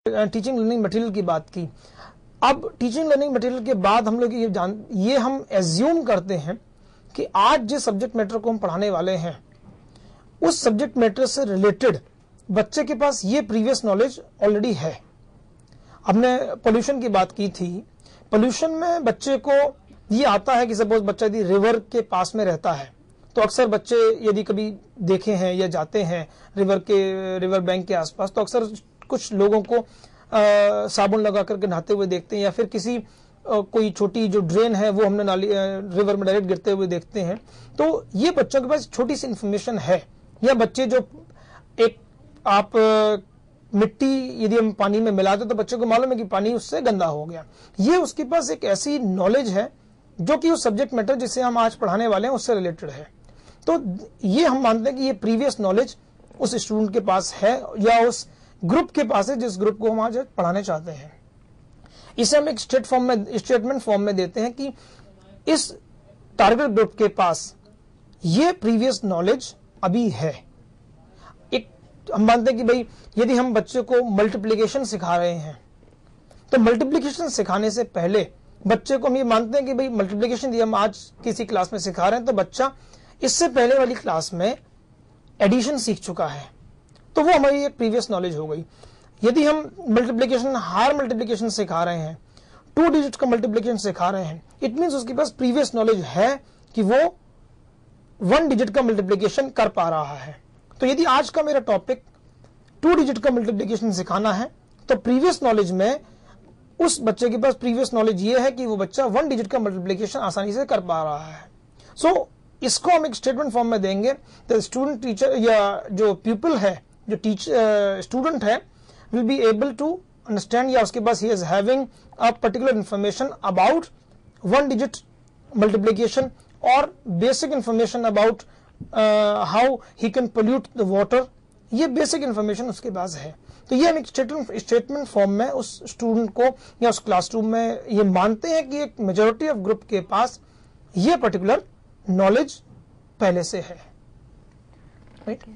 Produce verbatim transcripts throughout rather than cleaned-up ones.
Teaching learning material की बात की। अब टीचिंग लर्निंग मटेरियल के बाद हम लोग ये जान ये हम एज्यूम करते हैं कि आज जिस सब्जेक्ट मैटर को हम पढ़ाने वाले हैं उस सब्जेक्ट मैटर से रिलेटेड बच्चे के पास ये प्रीवियस नॉलेज ऑलरेडी है। हमने पोल्यूशन की बात की थी। पोल्यूशन में बच्चे को ये आता है कि सपोज बच्चा यदि रिवर के पास में रहता है तो अक्सर बच्चे यदि कभी देखे हैं या जाते हैं रिवर के रिवर बैंक के आसपास तो अक्सर कुछ लोगों को आ, साबुन लगा करके नहाते हुए देखते हैं या फिर किसी आ, कोई छोटी जो ड्रेन है वो हमने नाली रिवर में डायरेक्ट गिरते हुए देखते हैं। तो ये बच्चों के पास छोटी सी इंफॉर्मेशन है। या बच्चे जो एक आप आ, मिट्टी यदि हम पानी में मिलाते तो बच्चे को मालूम है कि पानी उससे गंदा हो गया। ये उसके पास एक ऐसी नॉलेज है जो कि उस सब्जेक्ट मैटर जिसे हम आज पढ़ाने वाले हैं उससे रिलेटेड है। तो ये हम मानते हैं कि ये प्रीवियस नॉलेज उस स्टूडेंट के पास है या उस ग्रुप के पास है जिस ग्रुप को हम आज पढ़ाने चाहते हैं। इसे हम एक स्टेट फॉर्म में स्टेटमेंट फॉर्म में देते हैं कि इस टारगेट ग्रुप के पास ये प्रीवियस नॉलेज अभी है। एक हम मानते हैं कि भाई यदि हम बच्चे को मल्टीप्लिकेशन सिखा रहे हैं तो मल्टीप्लिकेशन सिखाने से पहले बच्चे को हम ये मानते हैं कि भाई मल्टीप्लिकेशन यदि हम आज किसी क्लास में सिखा रहे हैं तो बच्चा इससे पहले वाली क्लास में एडिशन सीख चुका है, तो वो हमारी एक प्रीवियस नॉलेज हो गई। यदि हम मल्टीप्लिकेशन हायर मल्टीप्लिकेशन सिखा रहे हैं, टू डिजिट का मल्टीप्लिकेशन सिखा रहे हैं, इट मींस उसके पास प्रीवियस नॉलेज है कि वो वन डिजिट का मल्टीप्लिकेशन कर पा रहा है। तो यदि आज का मेरा टॉपिक टू डिजिट का मल्टीप्लिकेशन सिखाना है तो प्रीवियस नॉलेज में उस बच्चे के पास प्रीवियस नॉलेज ये है कि वो बच्चा वन डिजिट का मल्टीप्लिकेशन आसानी से कर पा रहा है। सो so, इसको हम एक स्टेटमेंट फॉर्म में देंगे तो स्टूडेंट टीचर या जो पीपल है जो टीचर स्टूडेंट है will be able to understand या उसके पास he is having a particular information about one digit multiplication और basic information about how he can pollute the water. ये बेसिक इंफॉर्मेशन उसके पास है। तो ये हम एक स्टेटमेंट स्टेटमेंट फॉर्म में उस स्टूडेंट को या उस क्लासरूम में ये मानते हैं कि एक मेजॉरिटी ऑफ ग्रुप के पास ये पर्टिकुलर नॉलेज पहले से है। Right?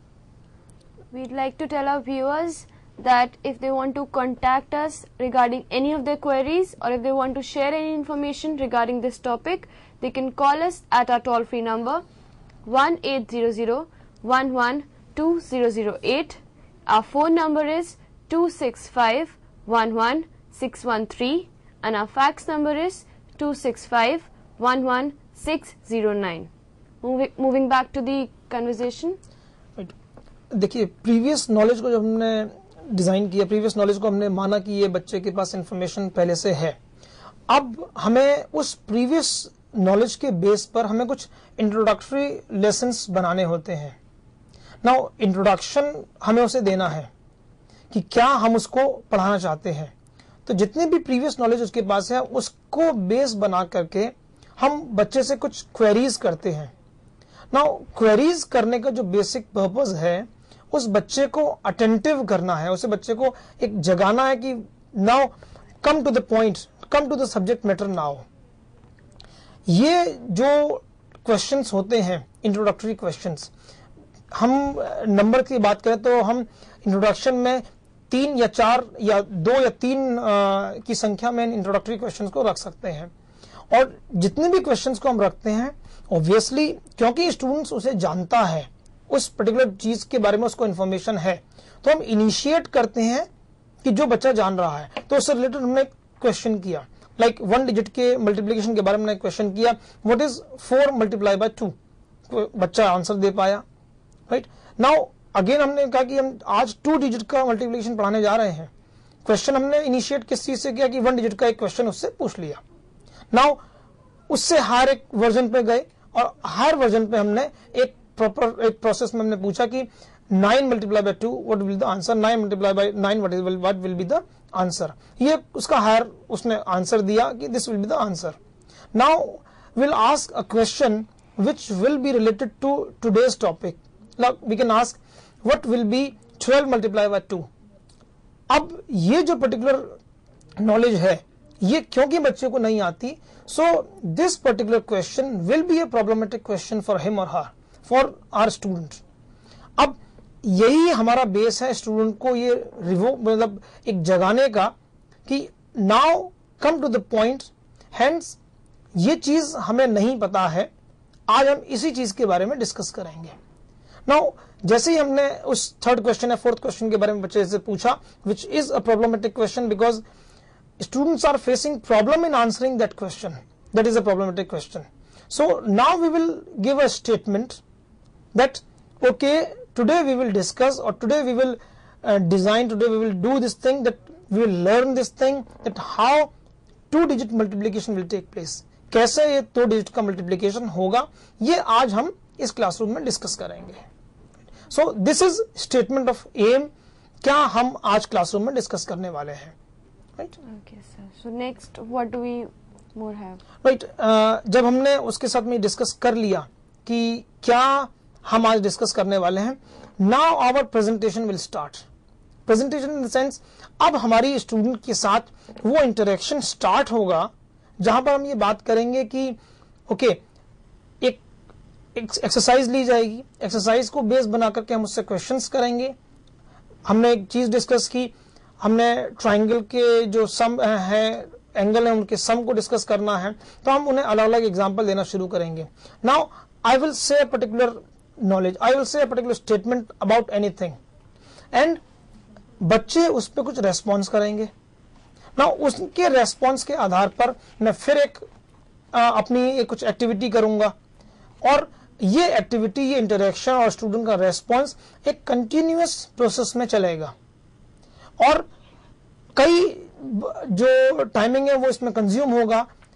We'd like to tell our viewers that if they want to contact us regarding any of their queries or if they want to share any information regarding this topic, they can call us at our toll-free number one eight zero zero one one two zero zero eight. Our phone number is two six five one one six one three and our fax number is two six five one one six zero nine. Moving moving back to the conversation. देखिए previous knowledge को जब हमने design किया, previous knowledge को हमने माना कि ये बच्चे के पास इंफॉर्मेशन पहले से है। अब हमें उस प्रीवियस नॉलेज के बेस पर हमें कुछ इंट्रोडक्टरी लेसन्स बनाने होते हैं। नाउ इंट्रोडक्शन हमें उसे देना है कि क्या हम उसको पढ़ाना चाहते हैं। तो जितने भी प्रीवियस नॉलेज उसके पास है उसको बेस बना करके हम बच्चे से कुछ क्वेरीज करते हैं। नाउ क्वेरीज करने का जो बेसिक पर्पस है उस बच्चे को अटेंटिव करना है, उसे बच्चे को एक जगाना है कि now come to the point, come to the subject matter now. ये जो क्वेश्चंस होते हैं इंट्रोडक्टरी क्वेश्चंस, हम नंबर की बात करें तो हम इंट्रोडक्शन में तीन या चार या दो या तीन आ, की संख्या में इंट्रोडक्टरी क्वेश्चंस को रख सकते हैं। और जितने भी क्वेश्चंस को हम रखते हैं ऑब्वियसली क्योंकि स्टूडेंट्स उसे जानता है, उस पर्टिकुलर चीज के बारे में उसको इन्फॉर्मेशन है, तो हम इनिशिएट करते हैं कि जो बच्चा जान रहा है तो उससे रिलेटेड हमने क्वेश्चन किया। लाइक वन डिजिट के मल्टीप्लिकेशन के बारे में क्वेश्चन किया, what is four multiply by two, बच्चा आंसर दे पाया। राइट नाउ अगेन हमने कहा कि हम आज टू डिजिट का मल्टीप्लिकेशन पढ़ाने जा रहे हैं। क्वेश्चन हमने इनिशिएट किस चीज से किया कि वन डिजिट का एक क्वेश्चन उससे पूछ लिया। नाउ उससे हायर एक वर्जन पे गए और हायर वर्जन पे हमने एक प्रॉपर एक प्रोसेस में हमने पूछा कि nine multiply by two what will the answer, nine multiply by nine what is what will be the answer. ये उसका हायर उसने आंसर दिया कि this will be the answer. Now will ask a question which will be related to today's topic. We can ask what will be twelve multiply by two. अब ये जो particular knowledge है ये क्योंकि बच्चे को नहीं आती, so this particular question will be a problematic question for him और हर, फॉर आवर स्टूडेंट। अब यही हमारा बेस है स्टूडेंट को ये रिवो मतलब एक जगाने का कि now come to the point, hence ये चीज हमें नहीं पता है, आज हम इसी चीज के बारे में डिस्कस करेंगे। नाउ जैसे ही हमने उस थर्ड क्वेश्चन या फोर्थ क्वेश्चन के बारे में बच्चे से पूछा, which is a problematic question because students are facing problem in answering that question, that is a problematic question. So now we will give a statement that okay, today we will discuss or today we will uh, design, today we will do this thing, that we will learn this thing, that how two digit multiplication will take place, कैसे ये दो digit का multiplication होगा, ये आज हम इस classroom में डिस्कस करेंगे। So this is statement of aim, क्या हम आज क्लासरूम में डिस्कस करने वाले हैं। Right? Okay, sir. So next, what do we more have? Right. uh, जब हमने उसके साथ में डिस्कस कर लिया कि क्या हम आज डिस्कस करने वाले हैं, now our presentation will start. Presentation in the sense, अब हमारी स्टूडेंट के साथ वो इंटरेक्शन स्टार्ट होगा जहां पर हम ये बात करेंगे कि ओके okay, एक एक्सरसाइज ली जाएगी, एक्सरसाइज को बेस बना करके हम उससे क्वेश्चंस करेंगे। हमने एक चीज डिस्कस की, हमने ट्राइंगल के जो सम है, एंगल है, उनके सम को डिस्कस करना है, तो हम उन्हें अलग अलग एग्जांपल देना शुरू करेंगे। Now I will say a particular knowledge, I will say a particular statement about anything and बच्चे उस पर कुछ रेस्पॉन्स करेंगे। नाउ उसके रेस्पॉन्स के आधार पर मैं फिर एक आ, अपनी एक कुछ एक्टिविटी करूंगा और ये एक्टिविटी, ये इंटरेक्शन और स्टूडेंट का रेस्पॉन्स एक कंटिन्यूअस प्रोसेस में चलेगा और कई जो टाइमिंग है वो इसमें कंज्यूम होगा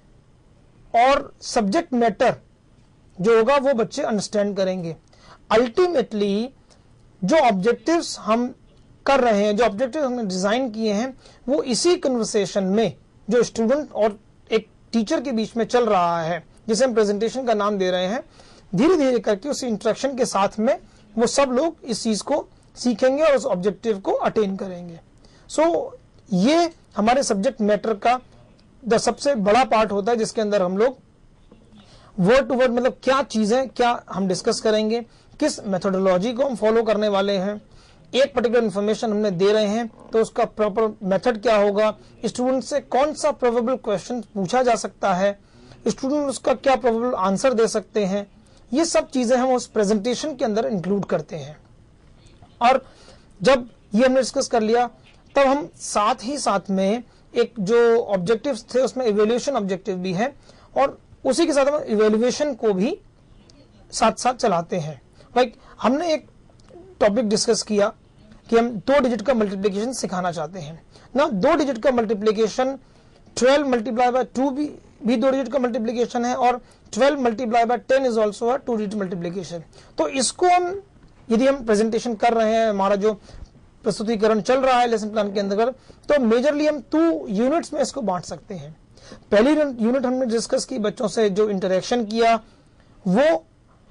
और सब्जेक्ट मैटर जो होगा वो बच्चे अंडरस्टैंड करेंगे। अल्टीमेटली जो ऑब्जेक्टिव्स हम कर रहे हैं, जो ऑब्जेक्टिव्स हमने डिजाइन किए हैं, वो इसी कन्वर्सेशन में जो स्टूडेंट और एक टीचर के बीच में चल रहा है, जिसे हम प्रेजेंटेशन का नाम दे रहे हैं, धीरे धीरे करके उस इंटरेक्शन के साथ में वो सब लोग इस चीज को सीखेंगे और उस ऑब्जेक्टिव को अटेन करेंगे। सो so, ये हमारे सब्जेक्ट मैटर का द सबसे बड़ा पार्ट होता है, जिसके अंदर हम लोग वर्ड टू वर्ड मतलब क्या चीजें क्या हम डिस्कस करेंगे, किस मेथोडोलॉजी को हम फॉलो करने वाले हैं, एक पर्टिकुलर इंफॉर्मेशन हमने दे रहे हैं तो उसका प्रॉपर मेथड क्या होगा, स्टूडेंट से कौन सा प्रोबेबल क्वेश्चन पूछा जा सकता है, स्टूडेंट उसका क्या प्रोबेबल आंसर दे सकते हैं, ये सब चीजें हम उस प्रेजेंटेशन के अंदर इंक्लूड करते हैं। और जब ये हमने डिस्कस कर लिया तब हम साथ ही साथ में एक जो ऑब्जेक्टिव्स थे उसमें इवैल्यूएशन ऑब्जेक्टिव भी है और उसी के साथ हम इवैल्यूएशन को भी साथ साथ चलाते हैं। लाइक like, हमने एक टॉपिक डिस्कस किया कि हम दो डिजिट का मल्टीप्लिकेशन सिखाना चाहते हैं ना। दो डिजिट का multiplication twelve multiply by two भी भी दो डिजिट का मल्टीप्लिकेशन है और twelve multiply by ten is also a two digit multiplication. तो इसको हम यदि हम प्रेजेंटेशन कर रहे हैं, हमारा जो प्रस्तुतिकरण चल रहा है लेसन प्लान के अंदर, तो मेजरली हम टू यूनिट्स में इसको बांट सकते हैं। पहली यूनिट हमने डिस्कस की, बच्चों से जो इंटरेक्शन किया, वो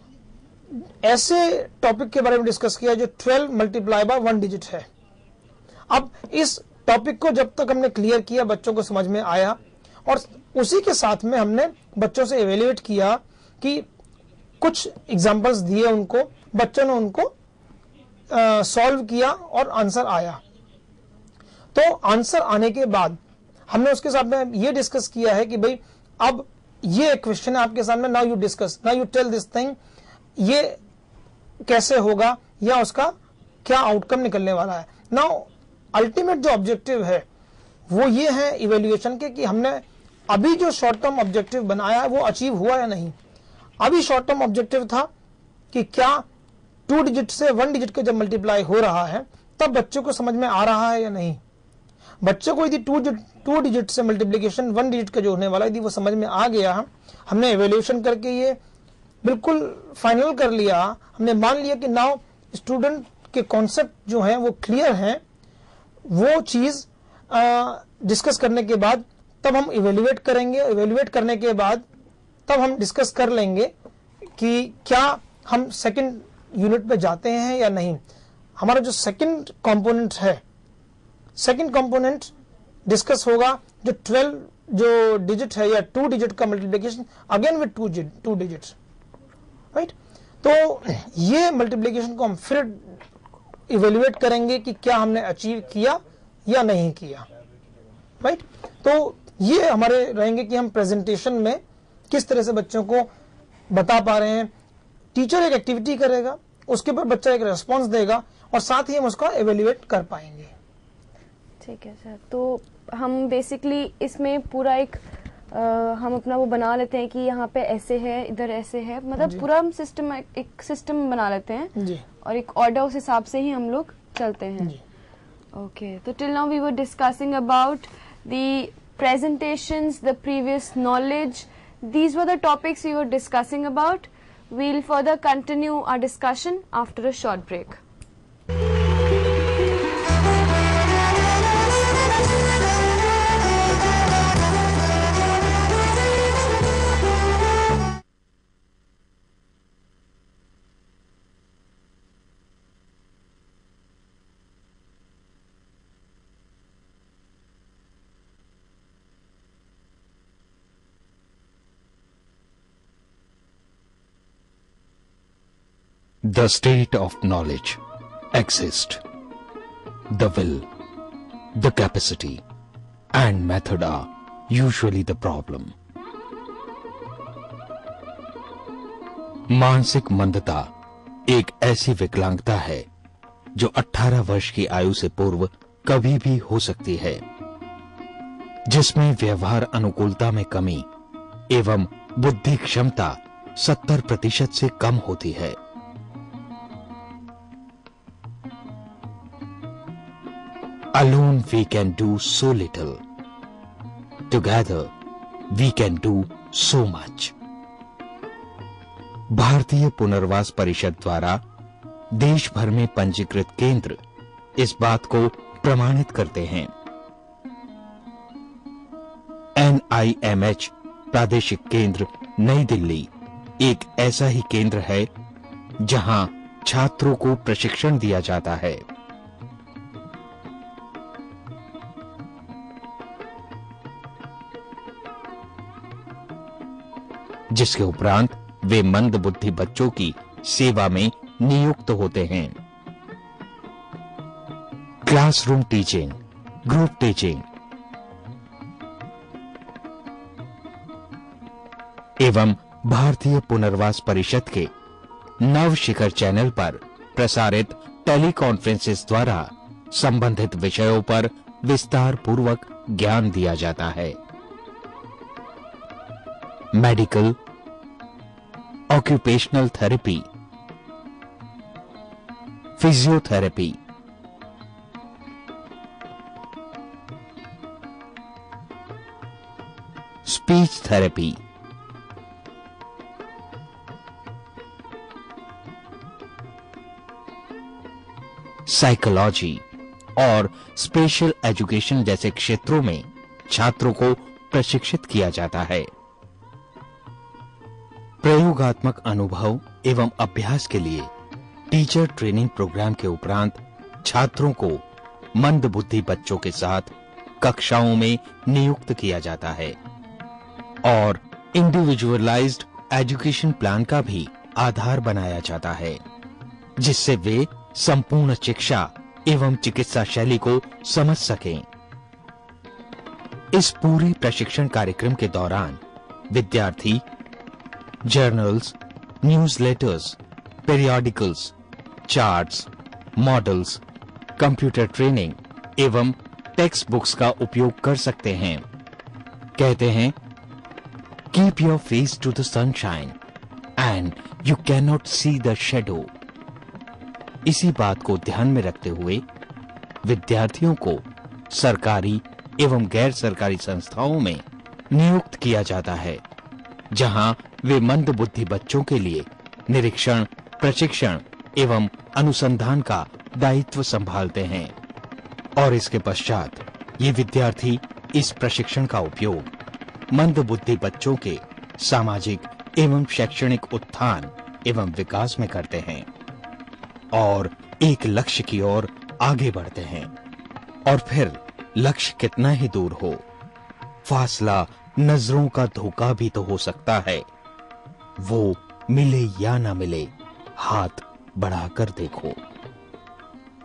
ऐसे टॉपिक के बारे में डिस्कस किया जो twelve multiply by one digit है। अब इस टॉपिक को जब तक हमने क्लियर किया, बच्चों को समझ में आया और उसी के साथ में हमने बच्चों से इवेल्युएट किया कि कुछ एग्जांपल्स दिए उनको, बच्चों ने उनको सॉल्व uh, किया और आंसर आया। तो आंसर आने के बाद हमने उसके साथ में ये डिस्कस किया है कि भाई अब ये क्वेश्चन है आपके सामने, now you discuss, now you tell this thing, ये कैसे होगा या उसका क्या आउटकम निकलने वाला है। नाउ अल्टीमेट जो ऑब्जेक्टिव है वो ये है इवेल्युएशन के कि हमने अभी जो शॉर्ट टर्म ऑब्जेक्टिव बनाया है वो अचीव हुआ या नहीं। अभी शॉर्ट टर्म ऑब्जेक्टिव था कि क्या टू डिजिट से वन डिजिट का जब मल्टीप्लाई हो रहा है तब बच्चों को समझ में आ रहा है या नहीं। बच्चों को यदि टू टू डिजिट से मल्टीप्लिकेशन वन डिजिट का जो होने वाला यदि वो समझ में आ गया, हमने इवेल्युएशन करके ये बिल्कुल फाइनल कर लिया, हमने मान लिया कि नाउ स्टूडेंट के कॉन्सेप्ट जो हैं वो क्लियर हैं, वो चीज डिस्कस करने के बाद तब हम इवेल्युएट करेंगे। इवेल्युएट करने के बाद तब हम डिस्कस कर लेंगे कि क्या हम सेकंड यूनिट पे जाते हैं या नहीं। हमारा जो सेकंड कंपोनेंट है, सेकंड कंपोनेंट डिस्कस होगा जो ट्वेल्व जो डिजिट है या टू डिजिट का multiplication again with two two digits, right. तो ये मल्टीप्लिकेशन को हम फिर इवेल्युएट करेंगे कि क्या हमने अचीव किया या नहीं किया, राइट। तो ये हमारे रहेंगे कि हम प्रेजेंटेशन में किस तरह से बच्चों को बता पा रहे हैं। टीचर एक एक्टिविटी करेगा, उसके ऊपर बच्चा एक रेस्पॉन्स देगा और साथ ही हम उसका इवेल्युएट कर पाएंगे। ठीक है सर, तो हम बेसिकली इसमें पूरा एक आ, हम अपना वो बना लेते हैं कि यहाँ पे ऐसे है, इधर ऐसे है, मतलब पूरा हम सिस्टम एक सिस्टम बना लेते हैं जी। और एक ऑर्डर उस हिसाब से ही हम लोग चलते हैं। ओके, तो till now we were discussing about the presentations, the previous knowledge. These were the topics we were discussing about. We'll further continue our discussion after a short break. The state of knowledge exists. The will, the capacity, and method are usually the problem. मानसिक मंदता एक ऐसी विकलांगता है जो अठारह वर्ष की आयु से पूर्व कभी भी हो सकती है, जिसमें व्यवहार अनुकूलता में कमी एवं बुद्धि क्षमता सत्तर प्रतिशत से कम होती है। Alone we can do so little. Together we can do so much. भारतीय पुनर्वास परिषद द्वारा देश भर में पंजीकृत केंद्र इस बात को प्रमाणित करते हैं। एन आई एम एच प्रादेशिक केंद्र नई दिल्ली एक ऐसा ही केंद्र है जहां छात्रों को प्रशिक्षण दिया जाता है। जिसके उपरांत वे मंद बुद्धि बच्चों की सेवा में नियुक्त होते हैं। क्लासरूम टीचिंग, ग्रुप टीचिंग एवं भारतीय पुनर्वास परिषद के नव शिखर चैनल पर प्रसारित टेलीकॉन्फ्रेंसेस द्वारा संबंधित विषयों पर विस्तार पूर्वक ज्ञान दिया जाता है। Medical, occupational therapy, physiotherapy, speech therapy, psychology और स्पेशल एजुकेशन जैसे क्षेत्रों में छात्रों को प्रशिक्षित किया जाता है। प्रयोगात्मक अनुभव एवं अभ्यास के लिए टीचर ट्रेनिंग प्रोग्राम के उपरांत छात्रों को मंद बुद्धि बच्चों के साथ कक्षाओं में नियुक्त किया जाता है और इंडिविजुअलाइज्ड एजुकेशन प्लान का भी आधार बनाया जाता है, जिससे वे संपूर्ण शिक्षा एवं चिकित्सा शैली को समझ सकें। इस पूरे प्रशिक्षण कार्यक्रम के दौरान विद्यार्थी journals, newsletters, periodicals, charts, models, computer training एवं टेक्स्ट बुक्स का उपयोग कर सकते हैं। कहते हैं, keep your face to the sunshine and you can not see the shadow. इसी बात को ध्यान में रखते हुए विद्यार्थियों को सरकारी एवं गैर सरकारी संस्थाओं में नियुक्त किया जाता है, जहां वे मंद बुद्धि बच्चों के लिए निरीक्षण, प्रशिक्षण एवं अनुसंधान का दायित्व संभालते हैं और इसके पश्चात ये विद्यार्थी इस प्रशिक्षण का उपयोग मंद बुद्धि बच्चों के सामाजिक एवं शैक्षणिक उत्थान एवं विकास में करते हैं और एक लक्ष्य की ओर आगे बढ़ते हैं। और फिर लक्ष्य कितना ही दूर हो, फासला नजरों का धोखा भी तो हो सकता है। वो मिले या ना मिले, हाथ बढ़ाकर देखो।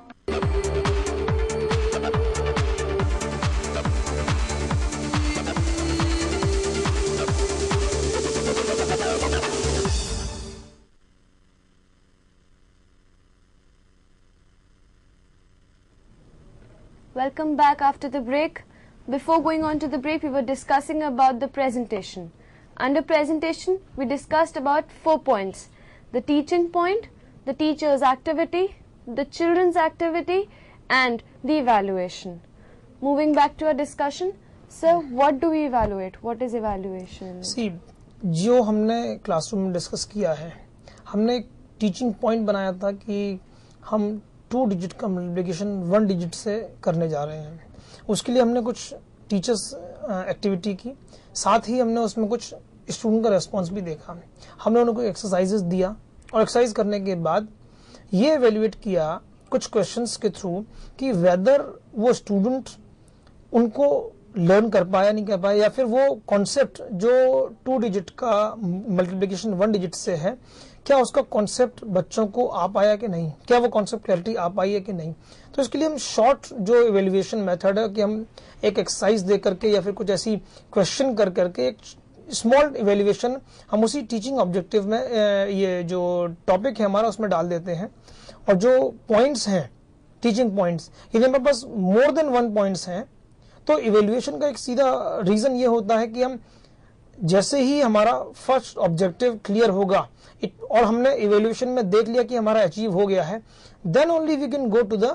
welcome back after the break. Before going on to the break, we were discussing about the presentation. Under presentation, we discussed about four points: the teaching point, the teacher's activity, the children's activity, and the evaluation. Moving back to our discussion, sir, what do we evaluate? What is evaluation? See, जो हमने classroom में discuss किया है, हमने एक teaching point बनाया था कि हम टू डिजिट का मल्टीप्लिकेशन वन डिजिट से करने जा रहे हैं. उसके लिए हमने कुछ टीचर्स एक्टिविटी की, साथ ही हमने उसमें कुछ स्टूडेंट का रेस्पॉन्स भी देखा. हमने उनको एक्सरसाइजेस दिया और एक्सरसाइज करने के बाद ये एवेल्युएट किया कुछ क्वेश्चंस के थ्रू कि वेदर वो स्टूडेंट उनको लर्न कर पाया नहीं कर पाया, या फिर वो कॉन्सेप्ट जो टू डिजिट का मल्टीप्लिकेशन वन डिजिट से है, क्या उसका कॉन्सेप्ट बच्चों को आ पाया कि नहीं, क्या वो कॉन्सेप्ट क्लैरिटी आ पाई है कि नहीं. तो इसके लिए हम शॉर्ट जो इवेल्युएशन मेथड है कि हम एक एक्सरसाइज दे करके या फिर कुछ ऐसी क्वेश्चन कर करके एक स्मॉल इवेल्युएशन हम उसी टीचिंग ऑब्जेक्टिव में ये जो टॉपिक है हमारा उसमें डाल देते हैं. और जो पॉइंट्स हैं टीचिंग पॉइंट्स, यदि हमारे पास मोर देन वन पॉइंट्स हैं तो इवेल्युएशन का एक सीधा रीजन ये होता है कि हम जैसे ही हमारा फर्स्ट ऑब्जेक्टिव क्लियर होगा it, और हमने इवेल्युएशन में देख लिया कि हमारा अचीव हो गया है, then only we can go to the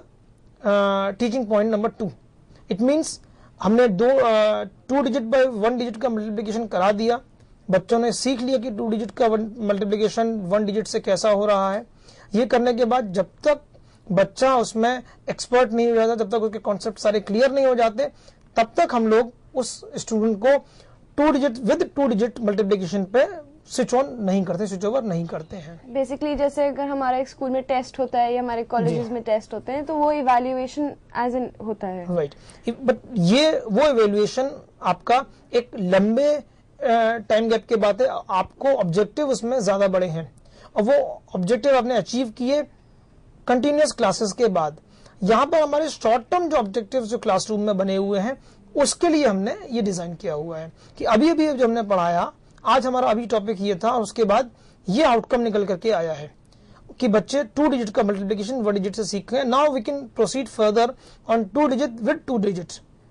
teaching point number two. It means हमने दो two digit by one digit का मल्टीप्लिकेशन करा दिया, बच्चों ने सीख लिया कि टू डिजिट का मल्टीप्लिकेशन वन डिजिट से कैसा हो रहा है. ये करने के बाद जब तक बच्चा उसमें एक्सपर्ट नहीं हो जाता, जब तक उसके कॉन्सेप्ट सारे क्लियर नहीं हो जाते, तब तक हम लोग उस स्टूडेंट को two digit with two digit multiplication पे स्विच ऑन नहीं करते, स्विच ओवर नहीं करते हैं. बेसिकली जैसे अगर हमारा एक स्कूल में टेस्ट होता है या हमारे कॉलेजेस में टेस्ट होते हैं तो वो इवैल्यूएशन एज इन होता है. राइट, बट ये वो इवैल्यूएशन आपका एक लंबे टाइम गैप के बाद है. आपको ऑब्जेक्टिव उसमें ज्यादा बड़े हैं और वो ऑब्जेक्टिव आपने अचीव किए कंटिन्यूअस क्लासेस के बाद. यहाँ पर हमारे शॉर्ट टर्म जो ऑब्जेक्टिव्स जो क्लासरूम में बने हुए हैं उसके लिए हमने ये डिजाइन किया हुआ है कि अभी अभी जो हमने पढ़ाया, आज हमारा अभी टॉपिक ये था और उसके बाद ये आउटकम निकल करके आया है कि बच्चे टू डिजिट का मल्टीप्लिकेशन वन डिजिट से सीख गए. Now we can proceed further on two digit with two digit.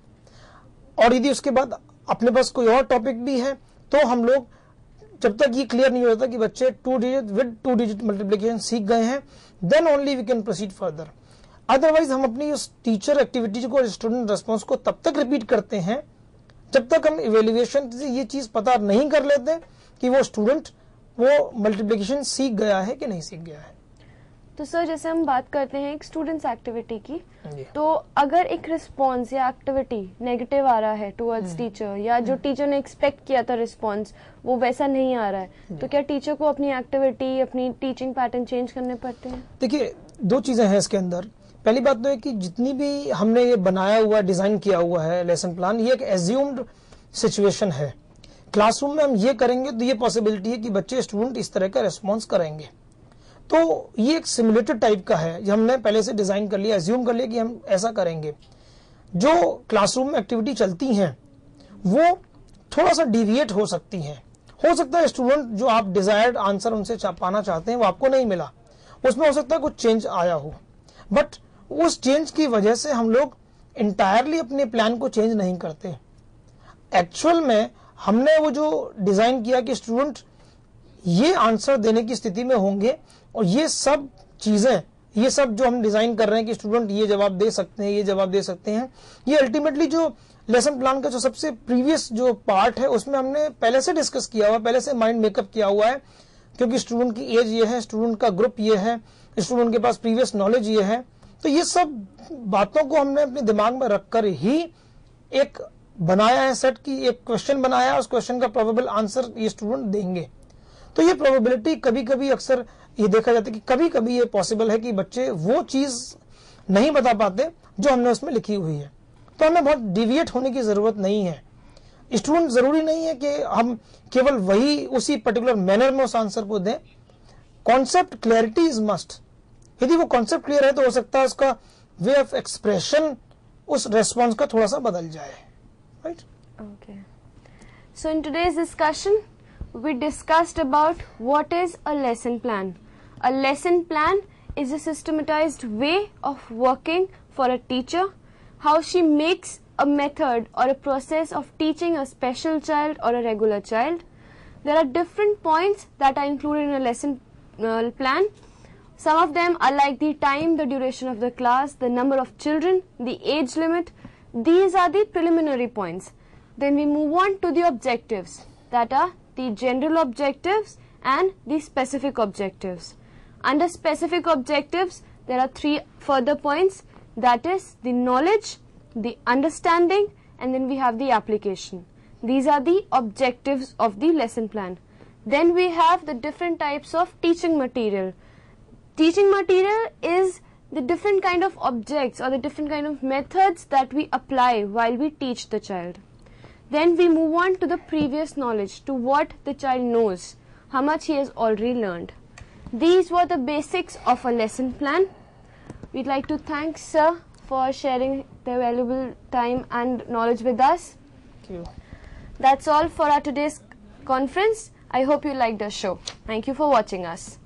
और यदि उसके बाद अपने पास कोई और टॉपिक भी है तो हम लोग जब तक ये क्लियर नहीं होता कि बच्चे two digit with two digit multiplication सीख गए हैं, then only we can proceed further. Otherwise हम अपनी उस टीचर एक्टिविटीज को, स्टूडेंट रेस्पॉन्स को तब तक रिपीट करते हैं जब तक हम इवेल्युएशन से ये चीज पता नहीं कर लेते कि वो स्टूडेंट वो मल्टीप्लिकेशन सीख गया है कि नहीं सीख गया है. तो सर जैसे हम बात करते हैं एक स्टूडेंट्स एक्टिविटी की, तो अगर एक रिस्पॉन्स या एक्टिविटी नेगेटिव आ रहा है टुवर्ड्स टीचर, या जो टीचर ने एक्सपेक्ट किया था रिस्पॉन्स वो वैसा नहीं आ रहा है, तो क्या टीचर को अपनी एक्टिविटी, अपनी टीचिंग पैटर्न चेंज करने पड़ते हैं? देखिए, दो चीजें हैं इसके अंदर. पहली बात तो है कि जितनी भी हमने ये बनाया हुआ, डिजाइन किया हुआ है लेसन प्लान, ये एक एज्यूम्ड सिचुएशन है. क्लासरूम में हम ये करेंगे तो ये पॉसिबिलिटी है कि बच्चे, स्टूडेंट इस तरह का रिस्पॉन्स करेंगे. तो ये एक सिमुलेटेड टाइप का है, जो हमने पहले से डिजाइन कर लिया, एज्यूम कर लिया कि हम ऐसा करेंगे. जो क्लासरूम में एक्टिविटी चलती हैं वो थोड़ा सा डिविएट हो सकती हैं. हो सकता है स्टूडेंट जो आप डिजायर्ड आंसर उनसे पाना चाहते हैं वो आपको नहीं मिला, उसमें हो सकता है कुछ चेंज आया हो, बट उस चेंज की वजह से हम लोग इंटायरली अपने प्लान को चेंज नहीं करते. एक्चुअल में हमने वो जो डिजाइन किया कि स्टूडेंट ये आंसर देने की स्थिति में होंगे और ये सब चीजें, ये सब जो हम डिजाइन कर रहे हैं कि स्टूडेंट ये जवाब दे सकते हैं, ये जवाब दे सकते हैं, ये अल्टीमेटली जो लेसन प्लान का जो सबसे प्रीवियस जो पार्ट है उसमें हमने पहले से डिस्कस किया हुआ, पहले से माइंड मेकअप किया हुआ है. क्योंकि स्टूडेंट की एज ये है, स्टूडेंट का ग्रुप ये है, स्टूडेंट के पास प्रीवियस नॉलेज ये है, तो ये सब बातों को हमने अपने दिमाग में रखकर ही एक बनाया है सेट की, एक क्वेश्चन बनाया है, उस क्वेश्चन का प्रोबेबल आंसर ये स्टूडेंट देंगे. तो ये प्रोबेबिलिटी कभी कभी अक्सर ये देखा जाता है कि कभी कभी ये पॉसिबल है कि बच्चे वो चीज नहीं बता पाते जो हमने उसमें लिखी हुई है. तो हमें बहुत डिविएट होने की जरूरत नहीं है. स्टूडेंट जरूरी नहीं है कि हम केवल वही उसी पर्टिकुलर मैनर में उस आंसर को दें. Concept clarity is must. यदि वो कॉन्सेप्ट क्लियर है तो हो सकता है उसका वे ऑफ एक्सप्रेशन उस रेस्पॉन्स का थोड़ा सा बदल जाए. Right? Okay. So in today's discussion, we discussed about what is a lesson plan. A lesson plan is a systematized way of working for a teacher, how she makes a method or a process of teaching a special child or a regular child. There are different points that are included in a lesson uh, plan. Some of them are like the time, the duration of the class, the number of children, the age limit. These are the preliminary points. Then we move on to the objectives, that are the general objectives and the specific objectives. Under specific objectives, there are three further points, that is the knowledge, the understanding, and then we have the application. These are the objectives of the lesson plan. Then we have the different types of teaching material. Teaching material is the different kind of objects or the different kind of methods that we apply while we teach the child. Then we move on to the previous knowledge, to what the child knows, how much he has already learned. These were the basics of a lesson plan. We'd like to thank Sir for sharing their valuable time and knowledge with us. Thank you. That's all for our today's conference. I hope you liked the show. Thank you for watching us.